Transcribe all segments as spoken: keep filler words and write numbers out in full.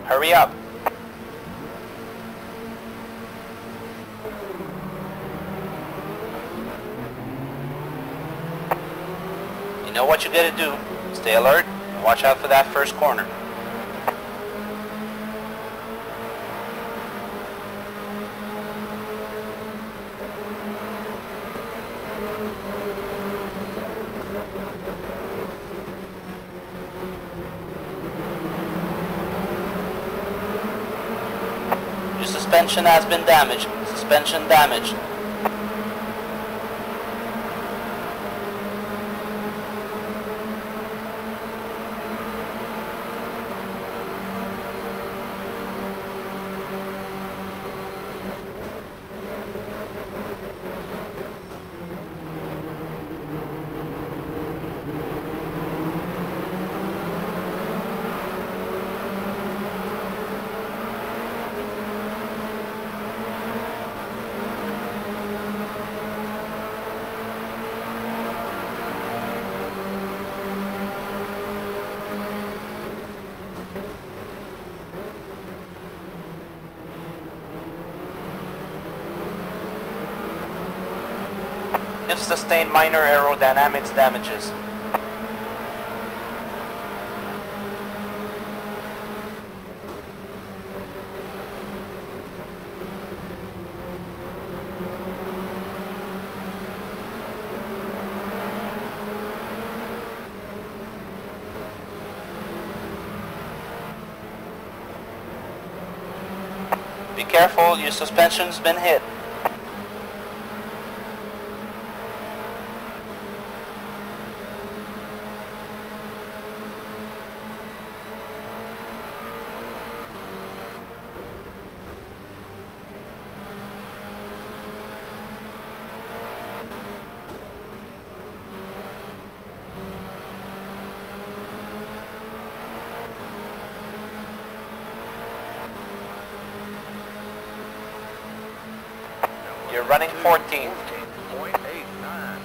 Hurry up. You know what you gotta do. Stay alert and watch out for that first corner. Your suspension has been damaged. Suspension damaged. You've sustained minor aerodynamics damages. Be careful, your suspension's been hit. You're running fourteen. point eight nine.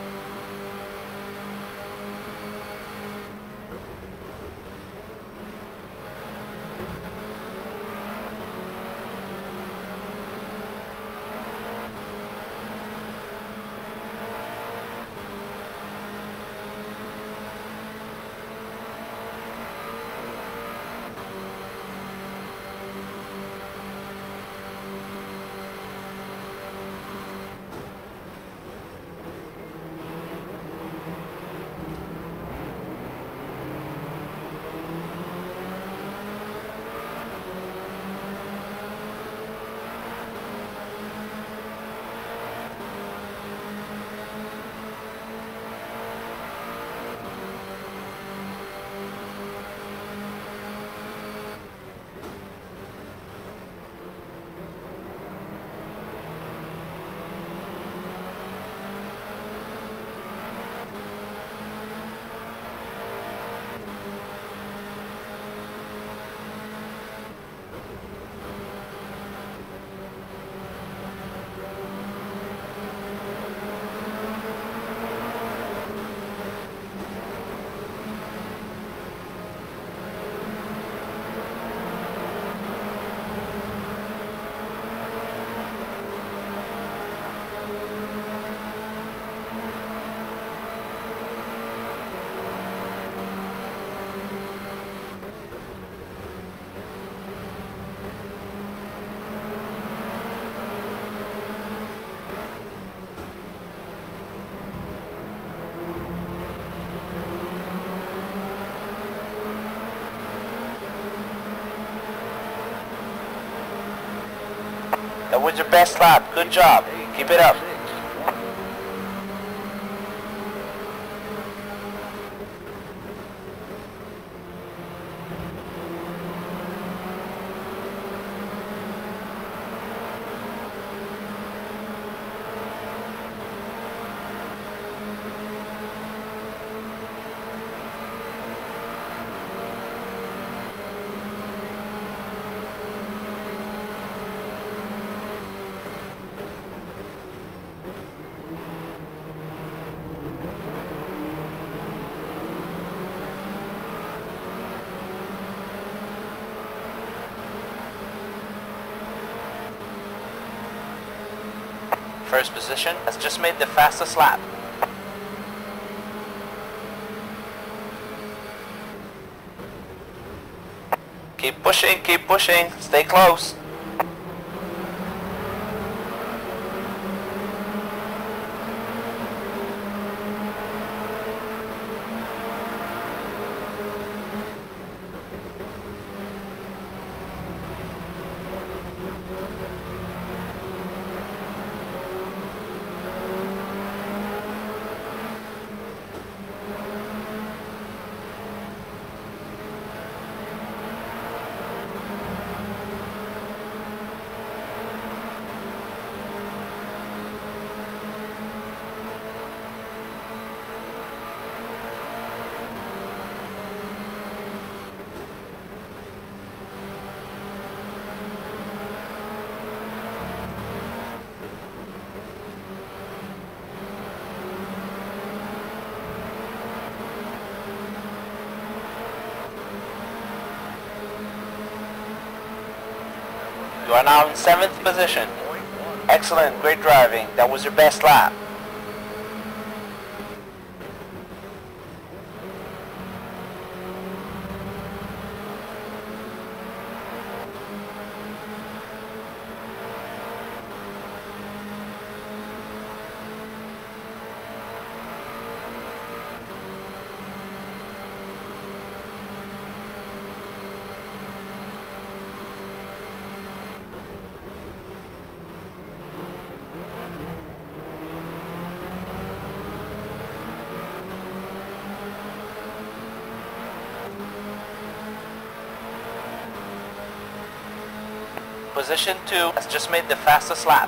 That was your best lap. Good job. Keep it up. First position has just made the fastest lap. Keep pushing, keep pushing, stay close. You are now in seventh position. Excellent, great driving. That was your best lap. Position two has just made the fastest lap.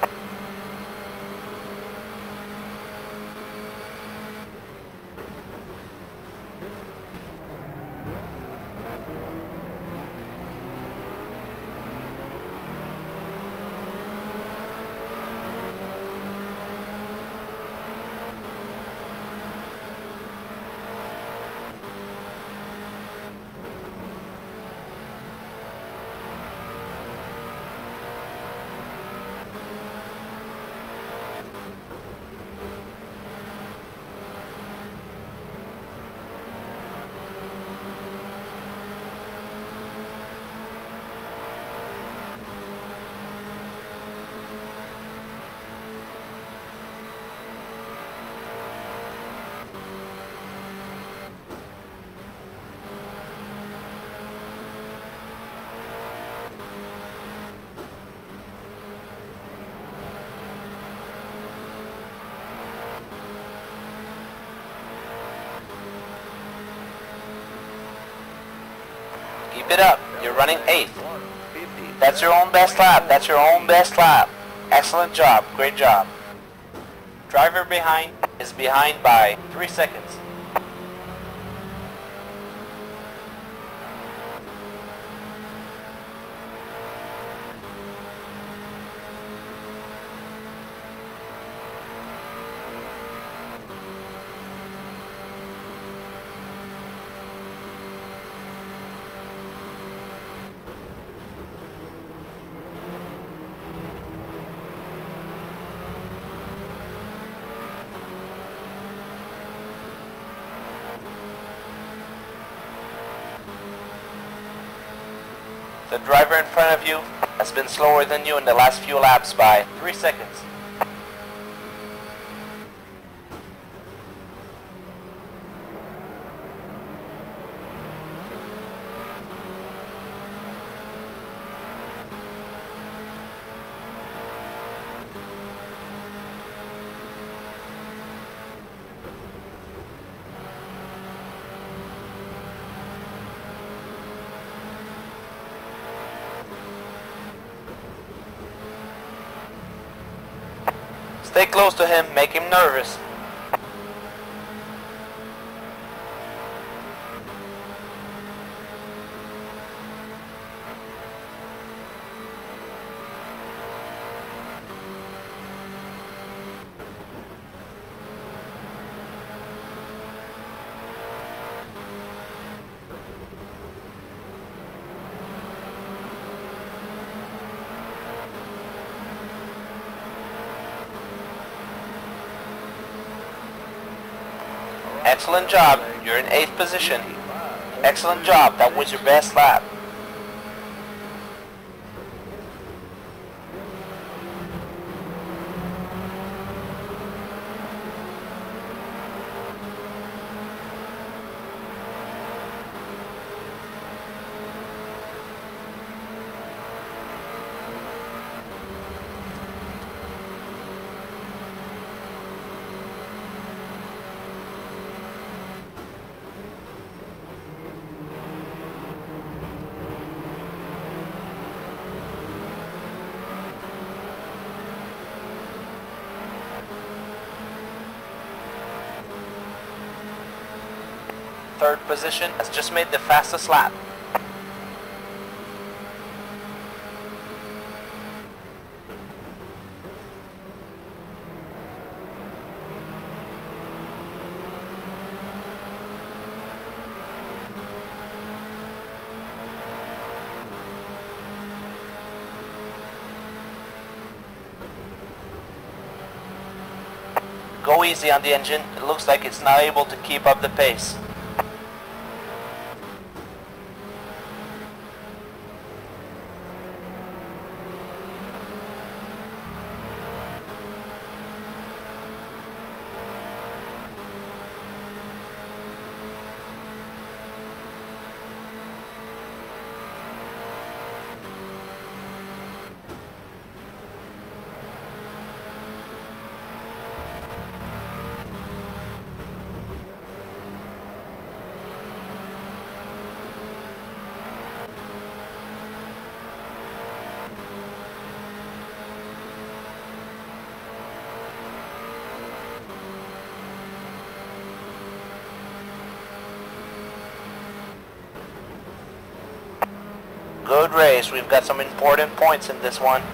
Keep it up. You're running eighth. That's your own best lap. That's your own best lap. Excellent job. Great job. Driver behind is behind by three seconds. The driver in front of you has been slower than you in the last few laps by three seconds. Stay close to him, make him nervous. Excellent job. You're in eighth position. Excellent job. That was your best lap. Third position has just made the fastest lap. Go easy on the engine. It looks like it's not able to keep up the pace. Good race. We've got some important points in this one.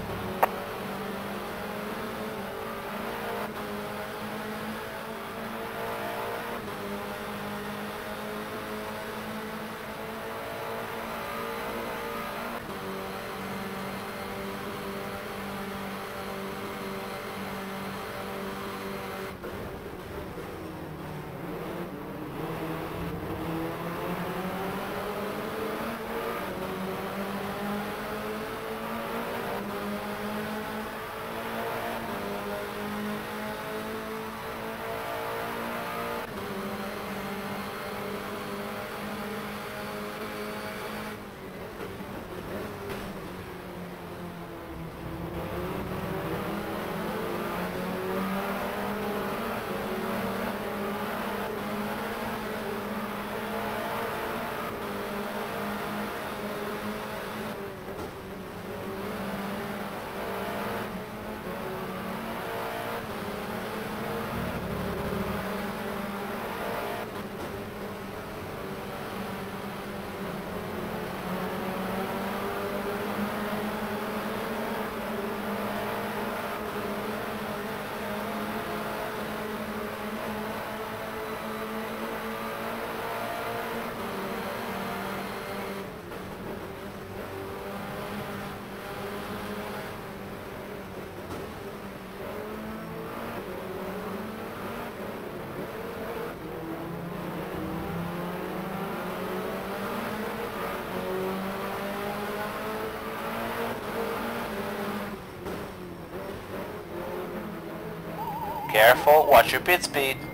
Careful, watch your pit speed.